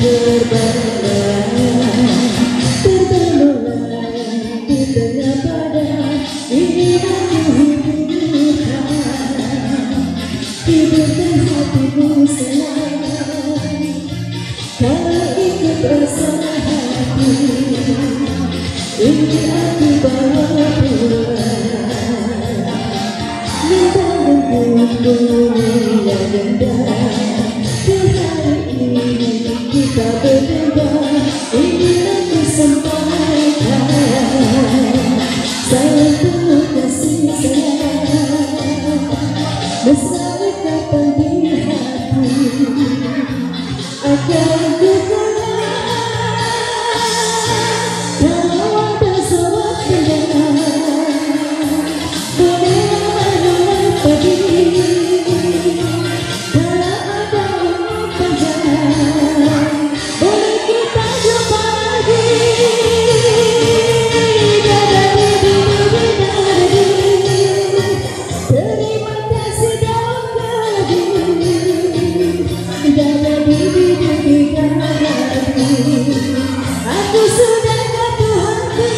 di tengah badan ini aku hidupkan, hidupkan hatimu selalu. Kalau ikut rasa hati ini aku bawa pulang, minta untuk dunia rendah. Di hari ini kita berbeda, ini aku sampaikan. Sayang penuh kasih sayang, mesra ikatan di hati akan ku kenang. Kalau ada sorak dengar, bolehlah mulai pergi. Kalau ada umur panjang, boleh kita jumpa lagi. Terima kasih dalam aku sudah jatuh hati.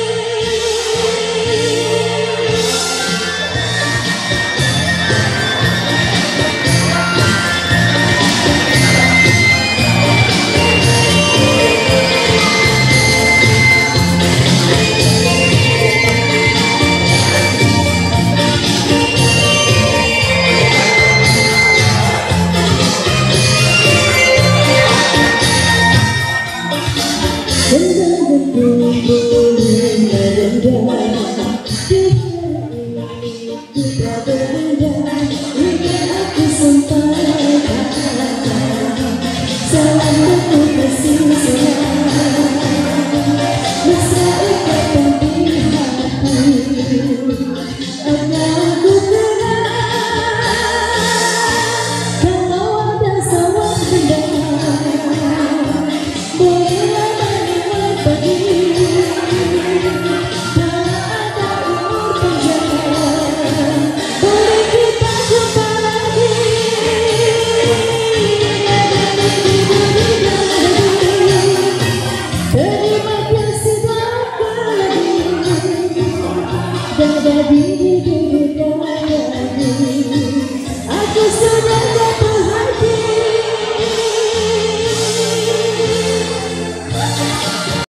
Kita berbeda, ini aku sampaikan. Salam penuh kasih sayang, mesra ikatan di hati akan ku kenang. Kalau ada sorak dengar, bolehlah mulai pergi. Terima kasih sekali.